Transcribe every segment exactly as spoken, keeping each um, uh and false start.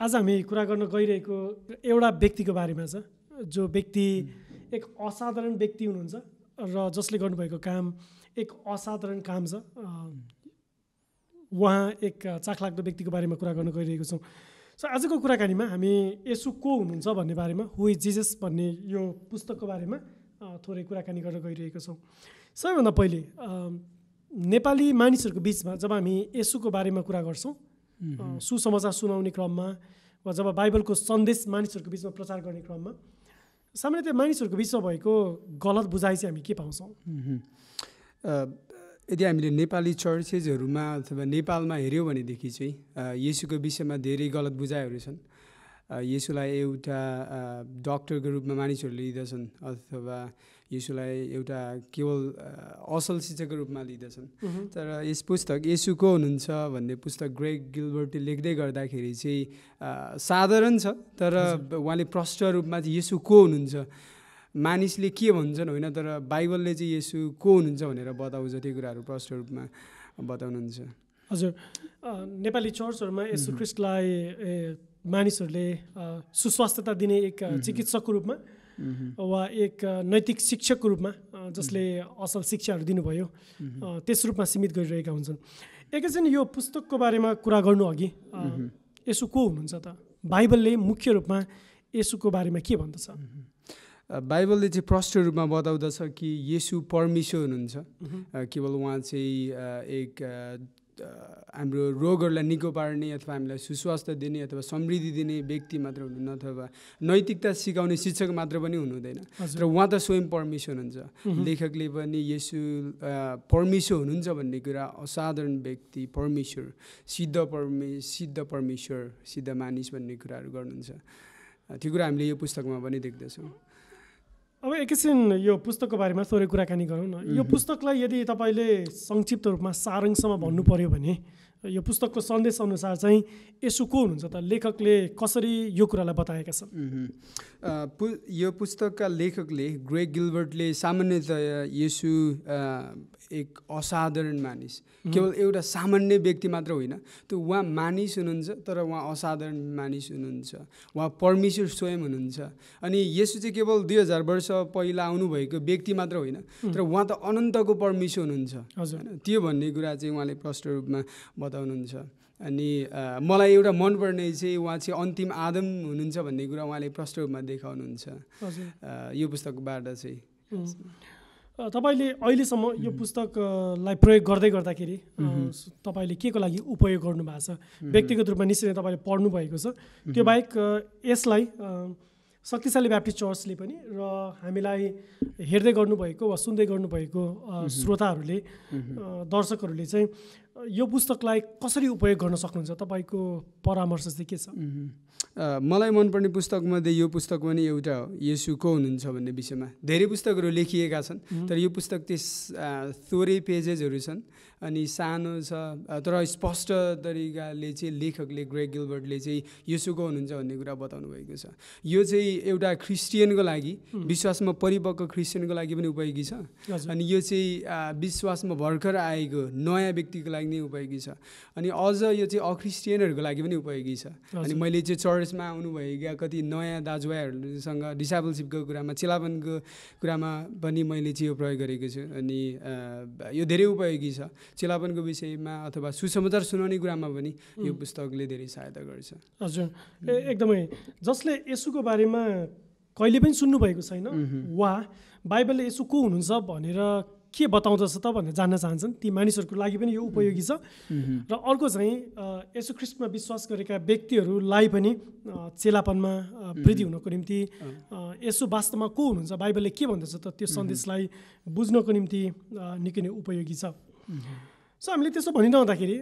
आज हामी कुरा गर्न गइरहेको एउटा व्यक्तिको बारेमा छ, जो व्यक्ति एक असाधारण व्यक्ति हुनुहुन्छ र जसले गर्नुभएको काम एक असाधारण काम छ। उहाँ एक चाखलाग्दो व्यक्तिको बारेमा कुरा गर्न गइरहेको छौँ। सो आजको कुराकानीमा हामी यसु को हुनुहुन्छ भन्ने बारेमा, हु इज जिजस भन्ने यो पुस्तकको बारेमा थोरै कुराकानी गर्न गइरहेको छौँ। सबैभन्दा पहिले नेपाली मानिसहरूको बिचमा जब हामी यसुको बारेमा कुरा गर्छौँ, सुसमाचार सुनाउने क्रममा वा जब बाइबलको सन्देश मानिसहरूको बिचमा प्रचार गर्ने क्रममा सामान्यतया मानिसहरूको बिचमा भएको गलत बुझाइ चाहिँ हामी के पाउँछौँ? यदि हामीले नेपाली चर्चेसहरूमा अथवा नेपालमा हेऱ्यौँ भनेदेखि चाहिँ येशूको विषयमा धेरै गलत बुझाइहरू छन्। येशूलाई एउटा डक्टरको रूपमा मानिसहरूले लिँदछन् अथवा येशूलाई एउटा केवल असल शिक्षकको रूपमा लिँदछन्। तर यस पुस्तक येशू को हुनुहुन्छ भन्ने पुस्तक ग्रेग गिल्बर्टले लेख्दै गर्दाखेरि चाहिँ साधारण छ, तर उहाँले प्रष्ट रूपमा चाहिँ येशू को हुनुहुन्छ, मानिसले के भन्छन् होइन, तर बाइबलले चाहिँ येशू को हुनुहुन्छ भनेर बताउँछ, त्यो कुराहरू प्रष्ट रूपमा बताउनुहुन्छ। हजुर, नेपाली चर्चहरूमा येशू ख्रीष्टलाई मानिसहरूले सुस्वास्थ्यता दिने एक चिकित्सकको रूपमा वा एक नैतिक शिक्षकको रूपमा, जसले असल शिक्षाहरू दिनुभयो, त्यस रूपमा सीमित गरिरहेका हुन्छन्। एकैछिन यो पुस्तकको बारेमा कुरा गर्नु अघि येशू को हुनुहुन्छ त? बाइबलले मुख्य रूपमा येशूको बारेमा के भन्दछ? बाइबलले चाहिँ प्रष्ट रूपमा बताउँदछ कि येशू परमेश्वर हुनुहुन्छ। केवल उहाँ चाहिँ एक हाम्रो रोगहरूलाई निको पार्ने अथवा हामीलाई सुस्वास्थ्य दिने अथवा समृद्धि दिने व्यक्ति मात्र हुनुहुन्न, अथवा नैतिकता सिकाउने शिक्षक मात्र पनि हुनुहुँदैन, तर उहाँ त स्वयं परमेश्वर हुनुहुन्छ। लेखकले पनि येशू परमेश्वर हुनुहुन्छ भन्ने कुरा, असाधारण व्यक्ति, परमेश्वर, सिद्ध परमे सिद्ध परमेश्वर, सिद्ध मानिस भन्ने कुराहरू गर्नुहुन्छ। त्यो कुरा हामीले यो पुस्तकमा पनि देख्दछौँ। अब एकैछिन यो पुस्तकको बारेमा थोरै कुराकानी गरौँ न। यो पुस्तकलाई यदि तपाईँले संक्षिप्त रूपमा सारांशमा भन्नु पर्यो भने यो पुस्तकको सन्देश अनुसार चाहिँ येशू को हुनुहुन्छ त? लेखकले कसरी यो कुरालाई बताएका छन्? यो पुस्तकका लेखकले ग्रेग गिल्बर्टले सामान्यतया येशू एक असाधारण मानिस, केवल एउटा सामान्य व्यक्ति मात्र होइन, त्यो उहाँ मानिस हुनुहुन्छ, तर उहाँ असाधारण मानिस हुनुहुन्छ, उहाँ परमेश्वर स्वयं हुनुहुन्छ। अनि येशू चाहिँ केवल दुई हजार वर्ष पहिला आउनुभएको व्यक्ति मात्र होइन, तर उहाँ त अनन्तको परमेश्वर हुनुहुन्छ। होइन, त्यो भन्ने कुरा चाहिँ उहाँले प्रष्ट रूपमा बताउनुहुन्छ। अनि मलाई एउटा मनपर्ने चाहिँ उहाँ चाहिँ अन्तिम आदम हुनुहुन्छ भन्ने कुरा उहाँले प्रष्ट रूपमा देखाउनुहुन्छ यो पुस्तकबाट चाहिँ। तपाईँले अहिलेसम्म यो पुस्तकलाई प्रयोग गर्दै गर्दाखेरि तपाईँले के को लागि उपयोग गर्नुभएको छ? व्यक्तिगत रूपमा निश्चय नै तपाईँले पढ्नु भएको छ। त्यो बाहेक यसलाई शक्तिशाली ब्याप्टिस्ट चर्चले पनि र हामीलाई हेर्दै गर्नुभएको वा सुन्दै गर्नुभएको श्रोताहरूले, दर्शकहरूले चाहिँ यो पुस्तकलाई कसरी उपयोग गर्न सक्नुहुन्छ? तपाईँको परामर्श चाहिँ के छ? मलाई मनपर्ने पुस्तकमध्ये यो पुस्तक पनि एउटा हो, येशू को हुनुहुन्छ भन्ने विषयमा। धेरै पुस्तकहरू लेखिएका छन्, तर यो पुस्तक त्यस थोरै पेजेसहरू छन् अनि सानो छ, तर स्पष्ट तरिकाले चाहिँ लेखकले ग्रेग गिल्बर्टले चाहिँ येशू को हुनुहुन्छ भन्ने कुरा बताउनु भएको छ। यो चाहिँ एउटा क्रिस्चियनको लागि, विश्वासमा परिपक्व क्रिस्चियनको लागि पनि उपयोगी छ, अनि यो चाहिँ विश्वासमा भर्खर आएको नयाँ व्यक्तिको लागि नै उपयोगी छ, अनि अझ यो चाहिँ अक्रिस्चियनहरूको लागि पनि उपयोगी छ। अनि मैले चाहिँ चर्चमा आउनुभएका कति नयाँ दाजुभाइहरूसँग डिसाइपलसिपको कुरामा, चेलापनको कुरामा पनि मैले चाहिँ यो प्रयोग गरेको छु। अनि यो धेरै उपयोगी छ चेलापनको विषयमा अथवा सुसमाचार सुनाउने कुरामा पनि यो पुस्तकले धेरै सहायता गर्छ। हजुर, एकदमै। जसले येशूको बारेमा कहिले पनि सुन्नुभएको छैन वा बाइबलले येशू को हुनुहुन्छ भनेर के बताउँदछ त भनेर जान्न चाहन्छन्, ती मानिसहरूको लागि पनि यो उपयोगी छ। र अर्को चाहिँ येशू ख्रीष्टमा विश्वास गरेका व्यक्तिहरूलाई पनि चेलापनमा वृद्धि हुनको निम्ति येशू वास्तवमा को हुनुहुन्छ, बाइबलले के भन्दछ त, त्यो सन्देशलाई बुझ्नको निम्ति निकै नै उपयोगी छ। सो हामीले त्यसो भनिरहँदाखेरि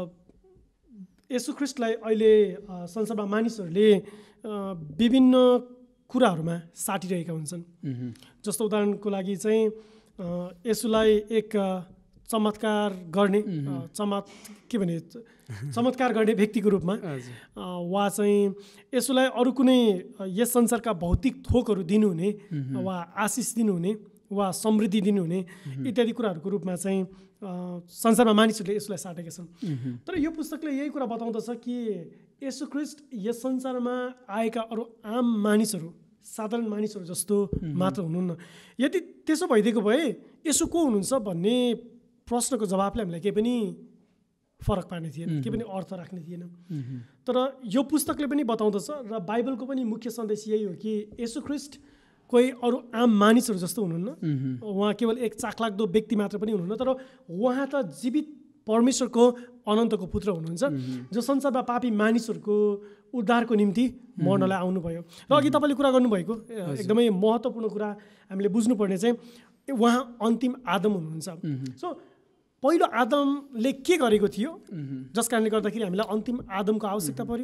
येशू ख्रीष्टलाई अहिले संसारमा मानिसहरूले विभिन्न कुराहरूमा साटिरहेका हुन्छन्। जस्तो उदाहरणको लागि चाहिँ येशूलाई एक चमत्कार गर्ने चमत् के भने चमत्कार गर्ने व्यक्तिको रूपमा वा चाहिँ येशूलाई अरू कुनै यस संसारका भौतिक थोकहरू दिनुहुने वा आशिष दिनुहुने वा समृद्धि दिनुहुने इत्यादि कुराहरूको रूपमा चाहिँ संसारमा मानिसहरूले यसलाई साटेका छन्। तर यो पुस्तकले यही कुरा बताउँदछ कि येशू ख्रीष्ट यस संसारमा आएका अरू आम मानिसहरू साधारण मानिसहरू जस्तो मात्र हुनुहुन्न। यदि त्यसो भइदिएको भए येशू को हुनुहुन्छ भन्ने प्रश्नको जवाफले हामीलाई केही पनि फरक पार्ने थिएन, केही पनि अर्थ राख्ने थिएन। तर यो पुस्तकले पनि बताउँदछ र बाइबलको पनि मुख्य सन्देश यही हो कि येशू ख्रीष्ट कोही अरू आम मानिसहरू जस्तो हुनुहुन्न। उहाँ केवल एक चाखलाग्दो व्यक्ति मात्र पनि हुनुहुन्न, तर उहाँ त जीवित परमेश्वरको अनन्तको पुत्र हुनुहुन्छ जो संसारमा पापी मानिसहरूको उद्धारको निम्ति मर्नलाई आउनुभयो। र अघि तपाईँले कुरा गर्नुभएको एकदमै महत्त्वपूर्ण कुरा हामीले बुझ्नुपर्ने चाहिँ उहाँ अन्तिम आदम हुनुहुन्छ। सो पहिलो आदमले के गरेको थियो जस कारणले गर्दाखेरि हामीलाई अन्तिम आदमको आवश्यकता पर्यो?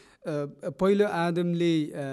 पहिलो आदमले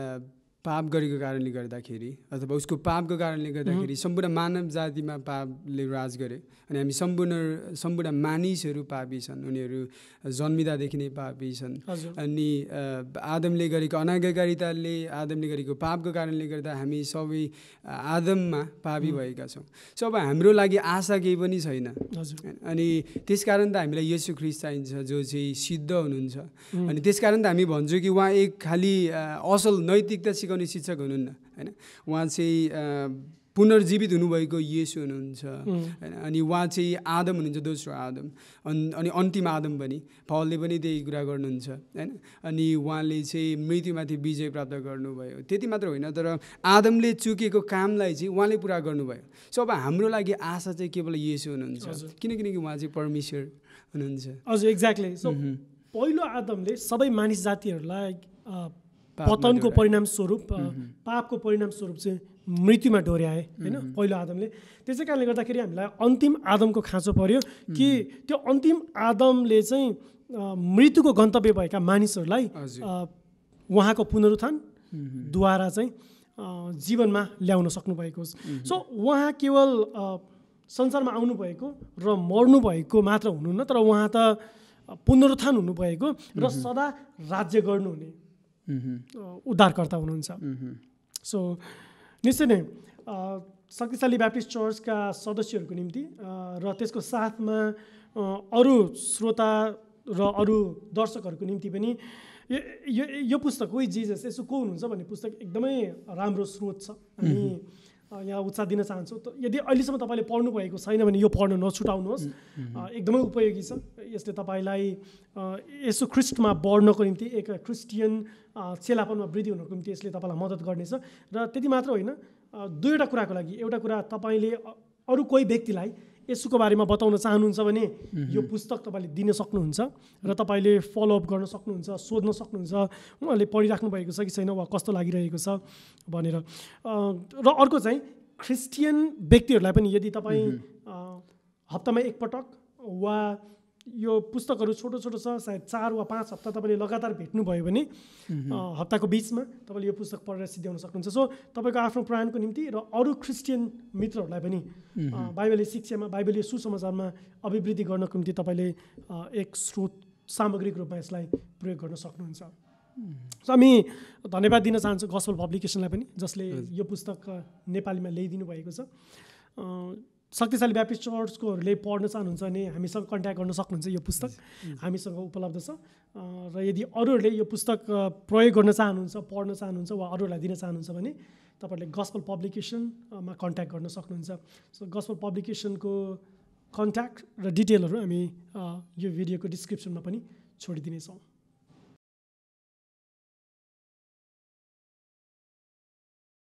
पाप गरेको कारणले गर्दाखेरि अथवा उसको पापको कारणले गर्दाखेरि सम्पूर्ण मानव जातिमा पापले राज गरे अनि हामी सम्पूर्ण सम्पूर्ण मानिसहरू पापी छन्, उनीहरू जन्मिँदादेखि नै पापी छन्। अनि आदमले गरेको अनाज्ञाकारिताले आदमले गरेको पापको कारणले गर्दा हामी सबै आदममा पापी भएका छौँ। सो अब हाम्रो लागि आशा केही पनि छैन अनि त्यसकारण त हामीलाई येशू ख्रीष्ट चाहिन्छ जो चाहिँ सिद्ध हुनुहुन्छ। अनि त्यसकारण त हामी भन्छौँ कि उहाँ एक खालि असल नैतिकता सिकाउने शिक्षक हुनुहुन्न हैन, उहाँ चाहिँ पुनर्जीवित हुनुभएको येशू हुनुहुन्छ हैन। अनि उहाँ चाहिँ आदम हुनुहुन्छ, दोस्रो आदम अनि अन्तिम आदम पनि पौलले पनि त्यही कुरा गर्नुहुन्छ हैन। अनि उहाँले चाहिँ मृत्युमाथि विजय प्राप्त गर्नुभयो। त्यति मात्र होइन तर आदमले चुकेको कामलाई चाहिँ उहाँले पुरा गर्नुभयो। सो अब हाम्रो लागि आशा चाहिँ केवल येशू हुनुहुन्छ किनकि उहाँ चाहिँ परमेश्वर हुनुहुन्छ। हजुर एक्ज्याक्टली। सो पहिलो आदमले सबै मानिस जातिहरूलाई पतनको परिणाम स्वरूप पापको परिणाम स्वरूप चाहिँ मृत्युमा डोर्याए होइन पहिलो आदमले। त्यसै कारणले गर्दाखेरि हामीलाई अन्तिम आदमको खाँचो पर्यो कि त्यो अन्तिम आदमले चाहिँ मृत्युको गन्तव्य भएका मानिसहरूलाई उहाँको पुनरुत्थानद्वारा चाहिँ जीवनमा ल्याउन सक्नुभएको होस्। सो उहाँ केवल संसारमा आउनुभएको र मर्नुभएको मात्र हुनुहुन्न, तर उहाँ त पुनरुत्थान हुनुभएको र सदा राज्य गर्नुहुने उद्धारकर्ता हुनुहुन्छ। सो निश्चय नै शक्तिशाली ब्याप्टिस्ट चर्चका सदस्यहरूको निम्ति र त्यसको साथमा अरू श्रोता र अरू दर्शकहरूको निम्ति पनि यो यो पुस्तक हो जिजस यसो को हुनुहुन्छ भन्ने पुस्तक एकदमै राम्रो स्रोत छ। हामी यहाँ उत्साह दिन चाहन्छौँ। यदि अहिलेसम्म तपाईँले पढ्नु भएको छैन भने यो पढ्न नछुटाउनुहोस्, एकदमै उपयोगी छ। यसले तपाईँलाई यसो ख्रिस्टमा बढ्नको निम्ति एक क्रिस्टियन चेलापनमा वृद्धि हुनको निम्ति यसले तपाईँलाई मद्दत गर्नेछ। र त्यति मात्र होइन, दुईवटा कुराको लागि, एउटा कुरा तपाईँले अरू कोही व्यक्तिलाई यसुको बारेमा बताउन चाहनुहुन्छ भने यो पुस्तक तपाईँले दिन सक्नुहुन्छ र तपाईँले फलोअप गर्न सक्नुहुन्छ, सोध्न सक्नुहुन्छ उहाँले पढिराख्नु भएको छ कि छैन वा कस्तो लागिरहेको छ भनेर। र अर्को चाहिँ क्रिस्टियन व्यक्तिहरूलाई पनि यदि तपाईँ हप्तामा एकपटक वा यो पुस्तकहरू छोटो छोटो छ, सायद चार वा पाँच हप्ता तपाईँले लगातार भेट्नुभयो भने हप्ताको बिचमा तपाईँले यो पुस्तक पढेर सिद्ध्याउन सक्नुहुन्छ। सो तपाईँको आफ्नो प्रयाणको निम्ति र अरू क्रिस्टियन मित्रहरूलाई पनि बाइबलीय शिक्षामा बाइबलीय सुसमाचारमा अभिवृद्धि गर्नको निम्ति तपाईँले एक स्रोत सामग्रीको रूपमा यसलाई प्रयोग गर्न सक्नुहुन्छ। सो हामी धन्यवाद दिन चाहन्छौँ गस्पल पब्लिकेसनलाई पनि जसले यो पुस्तक नेपालीमा ल्याइदिनु भएको छ। शक्तिशाली ब्याप्टिस्ट चर्चकोहरूले पढ्न चाहनुहुन्छ भने हामीसँग कन्ट्याक्ट गर्न सक्नुहुन्छ। यो पुस्तक हामीसँग उपलब्ध छ र यदि अरूहरूले यो पुस्तक प्रयोग गर्न चाहनुहुन्छ, पढ्न चाहनुहुन्छ वा अरूहरूलाई दिन चाहनुहुन्छ भने तपाईँहरूले गस्पल पब्लिकेसनमा कन्ट्याक्ट गर्न सक्नुहुन्छ। सो गस्पल पब्लिकेसनको कन्ट्याक्ट र डिटेलहरू हामी यो भिडियोको डिस्क्रिप्सनमा पनि छोडिदिनेछौँ।